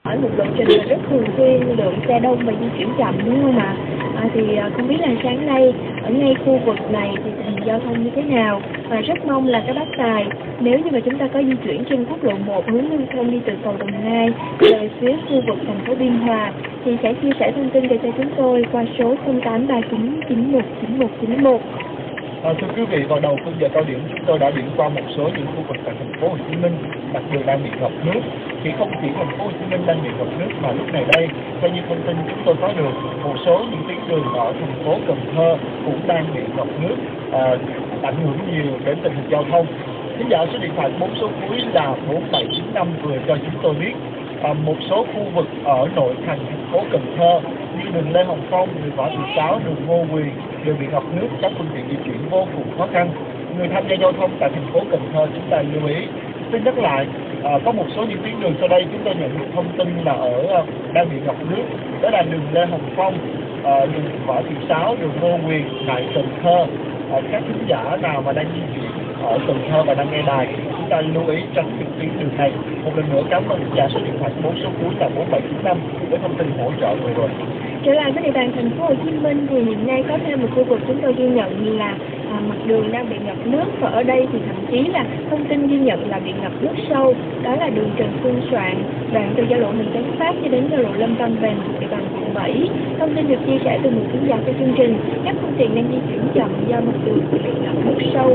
Ở một lộ trình là rất thường xuyên lượng xe đông và di chuyển chậm, đúng không ạ? Thì không biết là sáng nay ở ngay khu vực này thì tình hình giao thông như thế nào, và rất mong là các bác tài, nếu như mà chúng ta có di chuyển trên quốc lộ 1 hướng lưu thông đi từ cầu Đồng Nai về phía khu vực thành phố Biên Hòa thì sẽ chia sẻ thông tin về cho chúng tôi qua số 0839919191. Thưa quý vị, vào đầu khung giờ cao điểm chúng tôi đã điểm qua một số những khu vực tại thành phố Hồ Chí Minh đặc biệt đang bị ngập nước. Thì không chỉ thành phố Hồ Chí Minh đang bị ngập nước mà lúc này đây, theo như thông tin chúng tôi có được, một số những tuyến đường ở thành phố Cần Thơ cũng đang bị ngập nước, ảnh hưởng nhiều đến tình hình giao thông. Thính giả số điện thoại 4 số cuối là 4795 vừa cho chúng tôi biết một số khu vực ở nội thành thành phố Cần Thơ như đường Lê Hồng Phong, đường Võ Thị Sáu, đường Ngô Quyền đều bị ngập nước, các phương tiện di chuyển vô cùng khó khăn. Người tham gia giao thông tại thành phố Cần Thơ chúng ta lưu ý. Xin nhắc lại, có một số những tuyến đường sau đây chúng tôi nhận được thông tin là đang bị ngập nước, đó là đường Lê Hồng Phong, đường Võ Thị Sáu, đường Ngô Quyền tại Cần Thơ. Các thính giả nào mà đang di chuyển ở Cần Thơ và đang nghe đài chúng ta lưu ý tránh những tuyến đường này. Một lần nữa cảm ơn thính giả số điện thoại 4 số cuối là 4795 với thông tin hỗ trợ vừa rồi. Trở lại với địa bàn thành phố Hồ Chí Minh thì hiện nay có thêm một khu vực chúng tôi ghi nhận là mặt đường đang bị ngập nước, và ở đây thì thậm chí là thông tin ghi nhận là bị ngập nước sâu, đó là đường Trần Xuân Soạn, đoạn từ giao lộ Huỳnh Tấn Phát cho đến giao lộ Lâm Văn Bền thuộc địa bàn quận 7. Thông tin được chia sẻ từ một khán giả của chương trình, các phương tiện đang di chuyển chậm do mặt đường bị ngập nước sâu.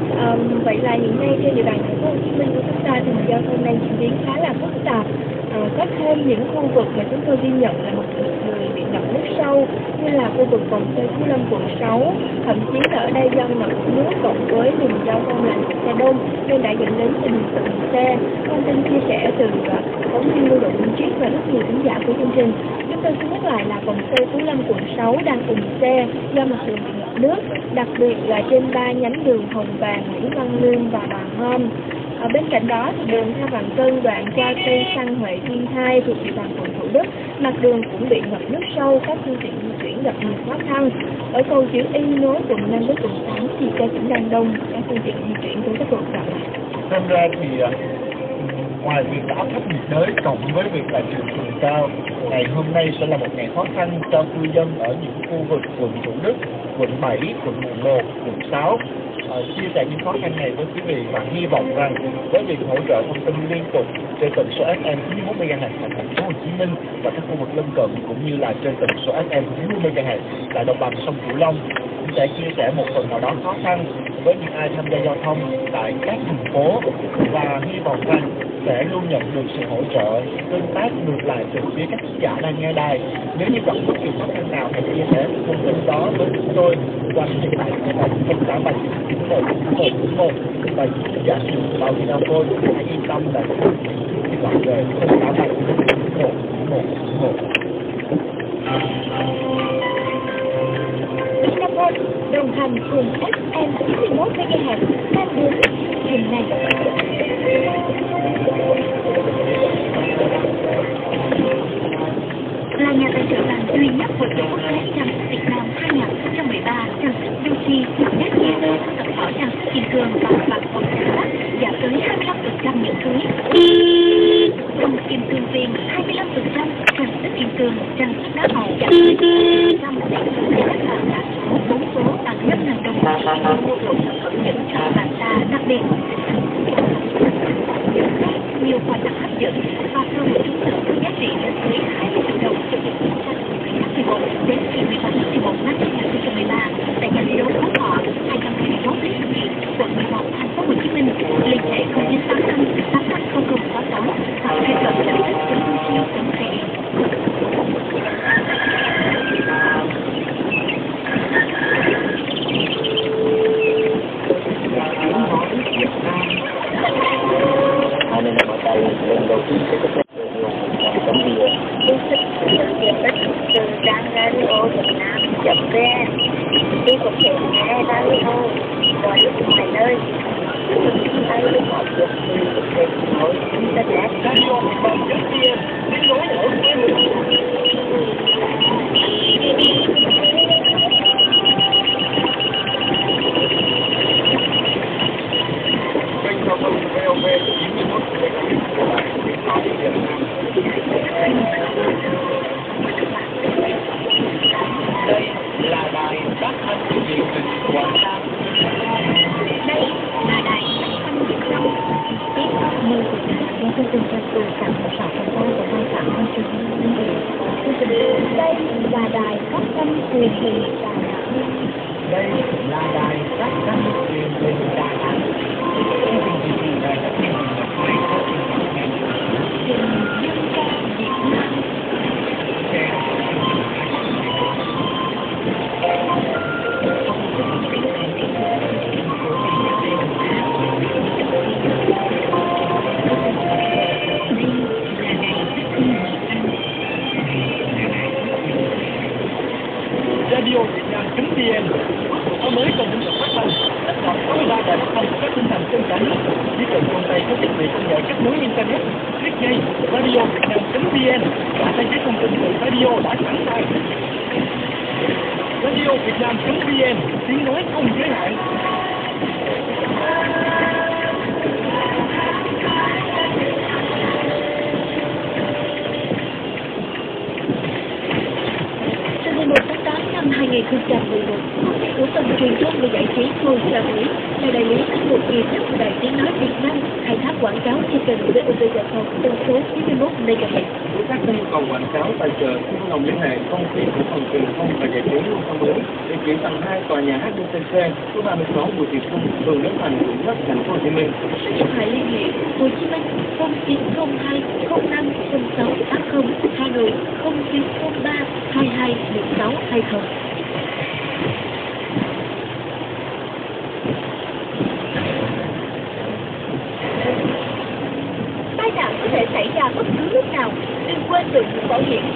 Vậy là hiện nay trên địa bàn thành phố Hồ Chí Minh của chúng ta thì giao thông đang diễn biến khá là phức tạp. Có thêm những khu vực mà chúng tôi ghi nhận là một người bị ngập nước sâu như là khu vực vòng xoay Phú Lâm quận 6, thậm chí là ở đây do ngập nước cộng với đường giao thông là xe đông nên đã dẫn đến tình hình ùn xe. Thông tin chia sẻ từ phóng viên Lưu Động Minh Triết và rất nhiều khán giả của chương trình. Chúng tôi xin nhắc lại là vòng xoay Phú Lâm quận 6 đang ùn xe do mặt đường bị ngập nước, đặc biệt là trên 3 nhánh đường Hồng Bàng, Nguyễn Văn Lương và Bà Hôm. Bên cạnh đó thì đường Theo Vạn Cân đoạn qua cây Xăng Huệ Thiên 2 thuộc địa bàn quận Thủ Đức, mặt đường cũng bị ngập nước sâu, các phương tiện di chuyển gặp nhiều khó khăn. Ở cầu chữ Y nối quận 5 với quận 8 thì xe cũng đang đông, các phương tiện di chuyển cũng rất rộn ràng. Xem ra thì ngoài việc là áp thấp nhiệt đới cộng với việc là chiều cường cao, ngày hôm nay sẽ là một ngày khó khăn cho cư dân ở những khu vực quận Thủ Đức, quận 7, quận 11, quận 6. Chia sẻ những khó khăn này với quý vị và hy vọng rằng với việc hỗ trợ thông tin liên tục trên tần số FM 91 MHz tại thành phố Hồ Chí Minh và các khu vực lân cận cũng như là trên tần số FM 90 MHz tại đồng bằng sông Cửu Long sẽ chia sẻ một phần nào đó khó khăn với những ai tham gia giao thông tại các thành phố, và hy vọng rằng sẽ luôn nhận được sự hỗ trợ tương tác ngược lại từ phía các khán giả đang nghe đài. Nếu như gặp bất kỳ khó khăn nào hãy chia sẻ thông tin đó với chúng tôi qua số điện thoại 0839919191 và khán giả sử dụng tàu Vinaphone hãy yên tâm là khi gọi về 0839919191. Vinaphone đồng hành cùng FM 91 MHz đang đến hình này. Là nhà tài trợ vàng duy nhất của tổ quốc tế trang sức Việt Nam 2013, trang sức Beauty nét nhẹ tập vỏ trang sức kim cương và bạc hồng sắc giảm tới 25% miễn phí. Trong kim cương viên 25%, trang sức kim cương, trang sức đá màu giảm tới 10% để các bạn đã số 4 số bằng 5.000 đồng mua bộ sản phẩm những trò vàng ta đặc biệt. Nhiều quà tặng hấp dẫn và cơ hội trúng thưởng có giá trị lên tới 20 triệu đồng cho cuộc chiến tranh từ ngày 11 đến ngày 18 tháng 11 năm 2013 tại nhà thi đấu Phú Thọ 221 Lý Thường Kiệt, quận 11, thành phố Hồ Chí Minh. Liên hệ 0985 880066 hoặc truy cập trang lần đầu tiên sẽ có thể tấm bìa. Tôi thích sự kiện đất từ Trang Radio Việt Nam chấm VN. Tôi có thể nghe radio mọi lúc mọi nơi. Đây là một việc từ kết nối Internet. Radio bằng tiếng Việt, kết nối ở phía kênh giao thông VOV 91 của Đài Tiếng nói Việt Nam. Đây là đài phát thanh truyền hình Quảng Nam. Đây là đài phát thanh Việt Nam. Tiếp mời quý vị nghe chương trình trò chuyện tặng một sản phẩm của ban soạn chương trình chương trình. Đây là đài phát thanh truyền hình Đà Nẵng. Đây là đài phát thanh truyền hình Đà Nẵng. Chương trình truyền hình đài phát thanh truyền hình Huế có chương trình ngày Truyền hình dân ca Việt Nam. Radio Việt Nam.vn có mới trong lĩnh vực phát thanh, tất cả 63 đài phát thanh các tỉnh thành trên cả nước. Chỉ cần trong tay có thiết bị công nghệ kết nối internet, click ngay Radio Việt Nam.vn và thấy cái thông tin từ radio đã sẵn sàng. Radio Việt Nam.vn tiếng nói không giới hạn. Từ ngày 1 tháng 8 năm 2011, công ty cổ phần truyền thông và giải trí Ngôi Sao Mỹ là đại lý các một nghiệp nhất của Đài Tiếng nói Việt Nam khai thác quảng cáo trên kênh VOV Giao thông tần số 91 MHz. Với các nhu cầu quảng cáo tài trợ, xin lòng liên hệ công ty cổ phần truyền thông và giải trí Ngôi Sao Mỹ, địa chỉ tầng 2 tòa nhà HDCC, số 36 Bùi Thị Xuân, phường Bến Thành, quận Nhất, thành phố Hồ Chí Minh. Số điện thoại liên hệ Hồ Chí Minh 0902 05 0680, Hà Nội 0903 22 1620. Tai nạn có thể xảy ra bất cứ lúc nào, đừng quên đội mũ bảo hiểm.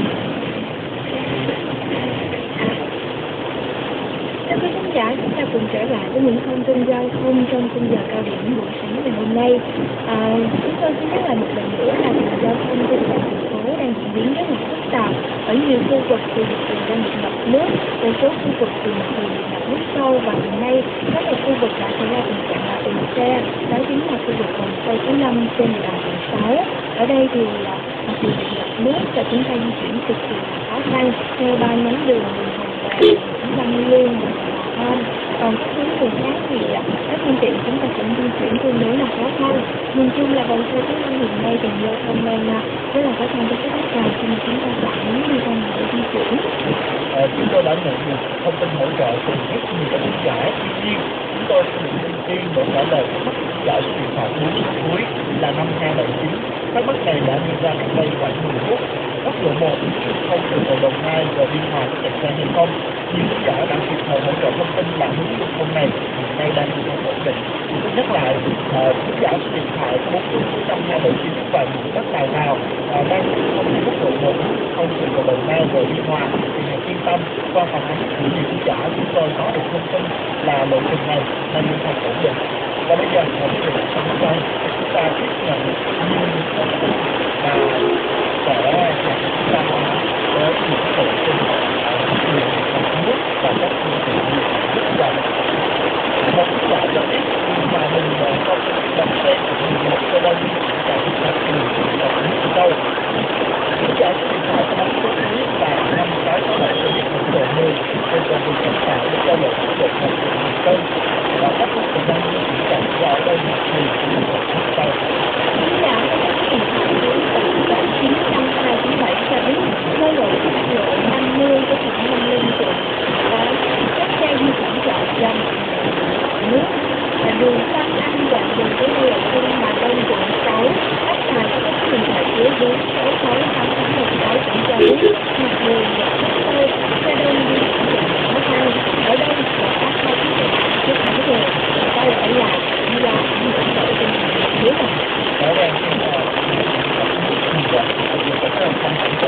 Thưa quý khán giả, chúng ta cùng trở lại với những thông tin giao thông trong khung giờ cao điểm buổi sáng ngày hôm nay. Chúng tôi xin nhắc lại một lần nữa là tình giao thông trên địa bàn thành phố đang diễn biến rất là phức tạp. Ở nhiều khu vực thì đường đang bị ngập nước, một số khu vực thì bị ngập nước sâu và hiện nay có một khu vực đã xảy ra tình trạng là ùn xe, đó chính là khu vực vòng xoay số 5 trên địa bàn quận 6. Ở đây thì mặc dù bị ngập nước và chúng ta di chuyển cực kỳ khó khăn theo ba nhánh đường Hồng Văn Lương và còn các tuyến đường khác thì các phương tiện chúng ta cũng di chuyển tương đối là khó khăn. Nhìn chung là vòng xoay số 5 hiện nay thì giao thông đang rất là khó khăn cho các khách hàng khi mà chúng ta chọn đi ra ngoài để di chuyển. Chúng tôi đã nhận được thông tin hỗ trợ từ rất nhiều các khán giả. Tuy nhiên, chúng tôi sẽ được ưu tiên để trả lời thắc mắc tại số điện thoại 4 số cuối là 5279. Thắc mắc này đã đưa ra cách đây khoảng 10 phút. Quốc lộ 1 không từ cầu Đồng Nai và Biên Hòa có kẹt xe hay không? Nhiều khán giả đã kịp thời hỗ trợ thông tin là hướng giao thông này hiện nay đang đi theo ổn định. Tôi nhắc lại, khán giả số điện thoại 4 số 5279 và những đất nào đang không đi quốc lộ 1 không từ cầu Đồng Nai về Biên Hòa thì hãy yên tâm, qua phản ánh của nhiều khán giả chúng tôi có được thông tin là lộ trình này đang đi theo ổn định. Và bây giờ một cái điều sẵn sàng chúng ta tiếp nhận nhiều thông tin và sẽ chúng ta với những lộ trình đường thành nước và các phương tiện rất dần. Một khán giả cho biết mà mình không đặt xe của một xe đông tại các đường nước sâu. Khán giả số điện thoại có số cuối là 5667 cho biết một độ 10 trên con đường sẵn sàng để cho lộ tốc độ một đường cân và các phương tiện đang di chuyển chậm do ở đây một đường nước sâu. Khán giả có số điện thoại cuối là 95297 cho biết nơi lộ quốc lộ 50 có khoảng 50 trục các xe di chuyển chậm dần nước và đường Phan Anh đoạn đường tới đây là khu Hà Đông quận 6. Khách hàng có số điện thoại dưới 4668816 cũng cho biết mặt đường ngập nước sâu, xe đông đi chuyển khó khăn. Ở đây là các hai phương tiện trước thẳng đường quay lại đi ra những tốc độ trên đường dưới này. Ở đây thì nhiều cái không hỗ trợ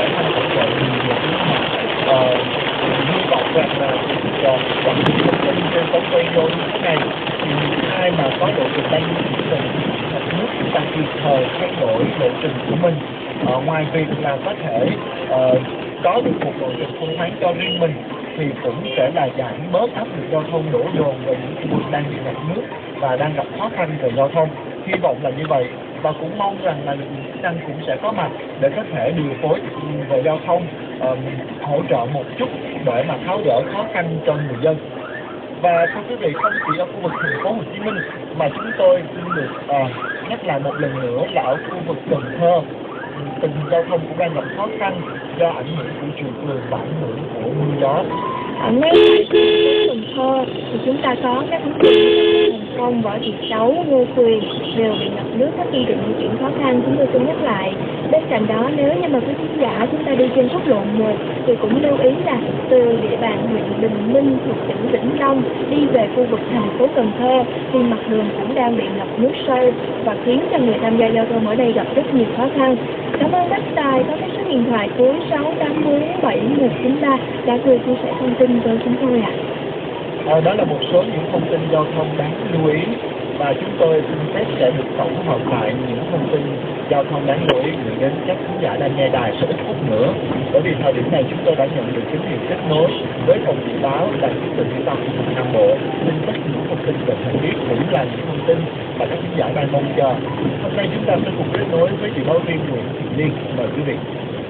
hy vọng rằng là còn thông tin trên tấm video như thế này thì ai mà có lộ trình đang di chuyển từ nước chúng ta kịp thời thay đổi lộ trình của mình. Ngoài việc là có thể có được một lộ trình thông thoáng cho riêng mình thì cũng sẽ là giảm bớt áp lực giao thông đổ dồn về những khu vực đang bị ngập nước và đang gặp khó khăn về giao thông. Hy vọng là như vậy. và cũng mong rằng là lực lượng chức năng cũng sẽ có mặt để có thể điều phối về giao thông, hỗ trợ một chút để mà tháo gỡ khó khăn cho người dân. Và thưa quý vị, không chỉ ở khu vực thành phố Hồ Chí Minh mà chúng tôi xin được nhắc lại một lần nữa là ở khu vực Cần Thơ, tình hình giao thông cũng đang gặp khó khăn do ảnh hưởng của triều cường và ảnh hưởng của mưa gió. Ở ngay tại Cần Thơ thì chúng ta có các tuyến đường Hồng Phong, Võ Thị Sáu, Ngô Quyền đều bị ngập nước, các phương tiện di chuyển khó khăn. Chúng tôi xin nhắc lại. Bên cạnh đó, nếu như mà quý khán giả chúng ta đi trên quốc lộ 1 thì cũng lưu ý là từ địa bàn huyện Bình Minh thuộc tỉnh Vĩnh Long đi về khu vực thành phố Cần Thơ thì mặt đường cũng đang bị ngập nước sâu và khiến cho người tham gia giao thông ở đây gặp rất nhiều khó khăn. Cảm ơn bác Tài có cái số điện thoại cuối 6807193 đã gửi chia sẻ thông tin với chúng tôi ạ. Đó là một số những thông tin giao thông đáng lưu ý và chúng tôi xin phép sẽ được tổng hợp lại những thông tin giao thông đáng lưu ý gửi đến các khán giả đang nghe đài số ít phút nữa. Bởi vì thời điểm này chúng tôi đã nhận được tín hiệu kết nối với phòng dự báo Đài khí tượng thủy văn khu vực Nam Bộ, tin tức những thông tin về thời tiết cũng là những thông tin mà các khán giả đang mong chờ. Hôm nay chúng ta sẽ cùng kết nối với dự báo viên Nguyễn Thị Liên. Mời quý vị.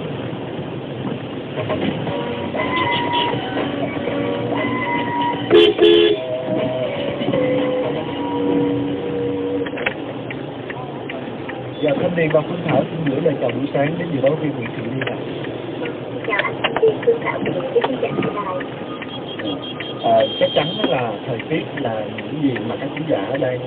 Dạ, Thanh Điền và Phương Thảo xin gửi lời chào buổi sáng đến dự báo viên Nguyễn Thị Liên ạ. Chào anh Thanh Điền, Phương Thảo cùng với khán giả đài. Chắc chắn là thời tiết là những gì mà các khán giả đang